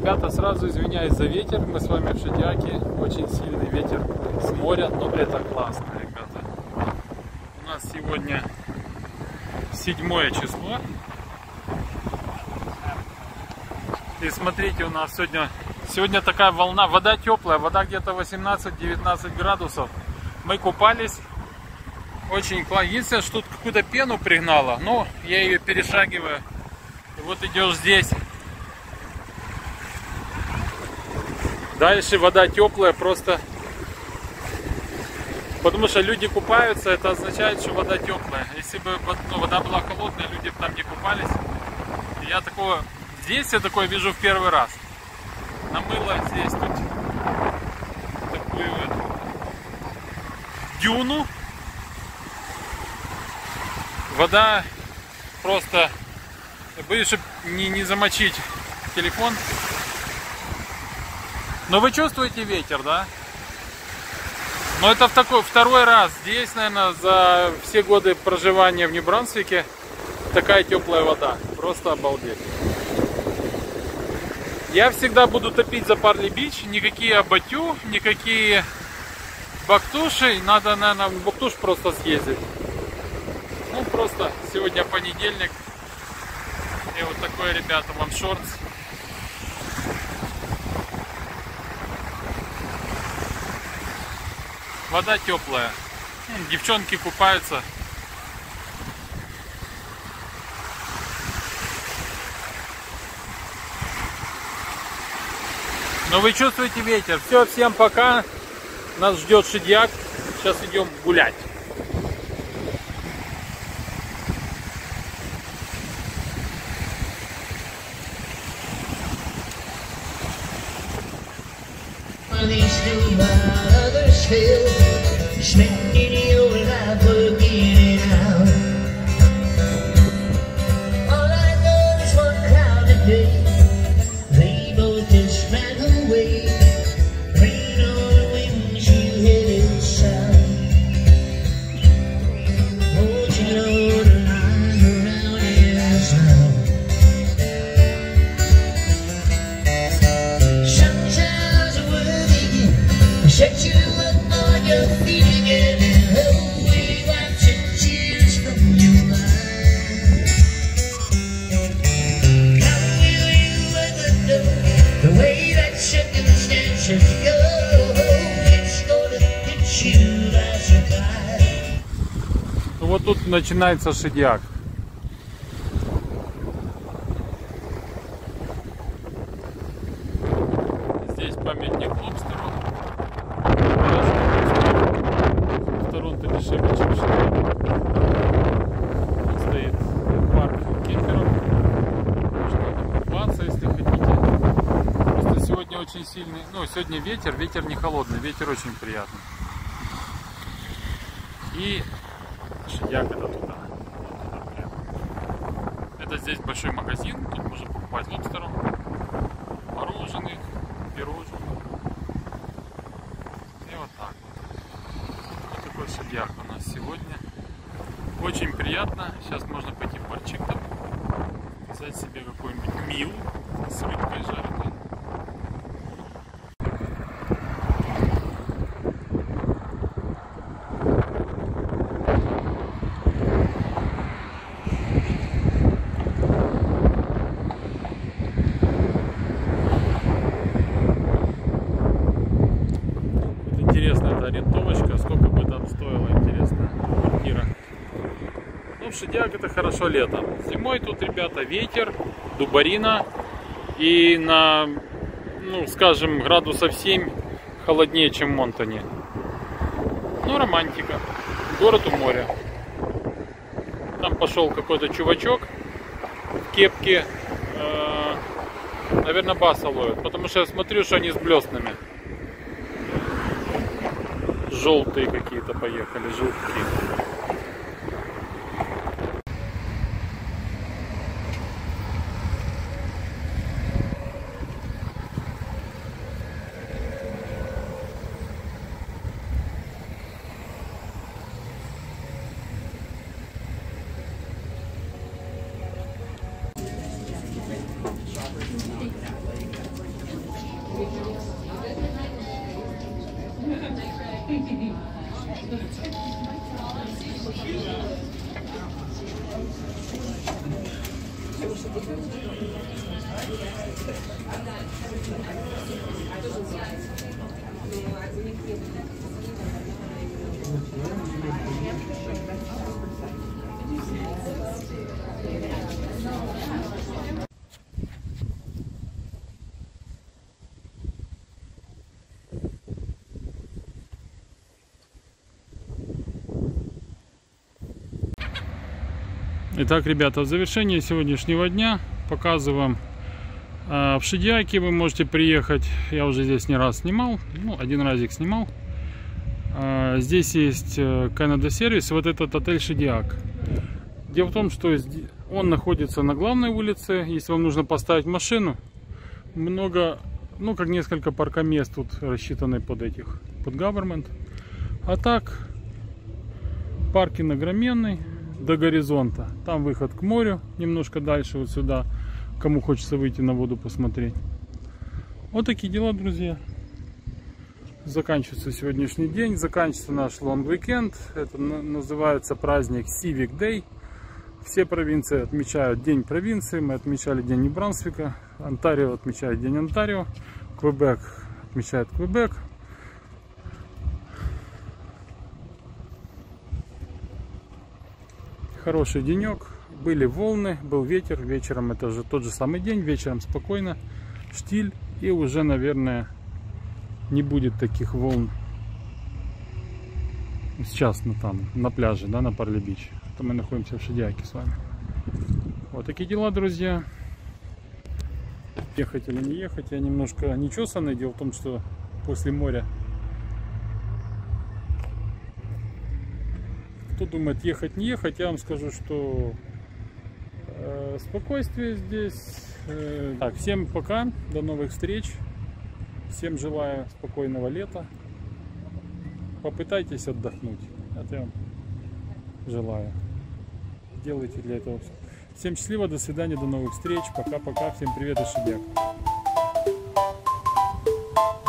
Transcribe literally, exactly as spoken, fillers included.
Ребята, сразу извиняюсь за ветер. Мы с вами в Шидяке. Очень сильный ветер с моря, но это классно, ребята. У нас сегодня седьмое число. И смотрите, у нас сегодня, сегодня такая волна. Вода теплая, вода где-то восемнадцать-девятнадцать градусов. Мы купались. Очень классно. Единственное, что тут какую-то пену пригнала. Но я ее перешагиваю. И вот идешь здесь. Дальше вода теплая, просто потому что люди купаются, это означает, что вода теплая. Если бы ну, вода была холодная, люди бы там не купались. И я такого, здесь я такое вижу в первый раз. Намыло здесь тут такую эту дюну. Вода просто, боюсь, чтобы не, не замочить телефон. Но вы чувствуете ветер, да? Но это в такой, второй раз. Здесь, наверное, за все годы проживания в Нью-Брансвике такая теплая вода. Просто обалдеть. Я всегда буду топить за Парли-Бич. Никакие Абатю, никакие Бактуши. Надо, наверное, в Бактуш просто съездить. Ну, просто сегодня понедельник. И вот такой, ребята, вам шортс. Вода теплая. Девчонки купаются. Но вы чувствуете ветер. Все, всем пока. Нас ждет Шидяк. Сейчас идем гулять. Spending your life working it out. All I know is one clouded day, they both just ran away. Rain on the winds, you headed south. Won't you know the line around is now? Sunshine's a word again, set you up on your feet. Вот тут начинается Шидяк. Здесь памятник лобстеру. В Торонто дешевле, чем Шидяк. Тут стоит парк кемперов. Можно купаться, если хотите. Просто сегодня очень сильный, ну сегодня ветер, ветер не холодный, ветер очень приятный. И Шидяк это туда. туда прямо. Это здесь большой магазин, тут можно покупать лобстеров, мороженых, пирожных. И вот так вот. Вот такой Шидяк у нас сегодня. Очень приятно. Сейчас можно пойти в барчик там, взять себе какой-нибудь мил с рыбкой жареной. Ориентовочка, сколько бы там стоила, интересно, квартира. Ну, Шидяк это хорошо летом. Зимой тут, ребята, ветер, дубарина. И на, ну, скажем, градусов семь холоднее, чем в Монтане. Ну, романтика. Город у моря. Там пошел какой-то чувачок в кепке. Э, наверное, баса ловит. Потому что я смотрю, что они с блеснами. Желтые какие-то поехали, желтые. Итак, ребята, в завершение сегодняшнего дня показываем э, в Шидиаке вы можете приехать. Я уже здесь не раз снимал, ну, один разик снимал. Э, здесь есть Canada сервис, вот этот отель Шидиак. Дело в том, что он находится на главной улице. Если вам нужно поставить машину, много, ну, как несколько паркомест тут рассчитаны под этих, под government. А так, паркинг огроменный. До горизонта. Там выход к морю, немножко дальше, вот сюда, кому хочется выйти на воду посмотреть. Вот такие дела, друзья. Заканчивается сегодняшний день, заканчивается наш long weekend. Это называется праздник Civic Day. Все провинции отмечают День провинции. Мы отмечали День Нью-Брансвика. Онтарио отмечает День Онтарио. Квебек отмечает Квебек. Хороший денек, были волны, был ветер, вечером это же тот же самый день, вечером спокойно, штиль, и уже, наверное, не будет таких волн сейчас на, там, на пляже, да, на Парли-Бич. Это мы находимся в Шидиаке с вами. Вот такие дела, друзья. Ехать или не ехать, я немножко нечесанный, дело в том, что после моря. Кто думает ехать, не ехать, я вам скажу, что э, спокойствие здесь. Э, так, всем пока, до новых встреч. Всем желаю спокойного лета. Попытайтесь отдохнуть. Это я вам желаю. Делайте для этого все. Всем счастливо, до свидания, до новых встреч. Пока-пока, всем привет из Шидиака.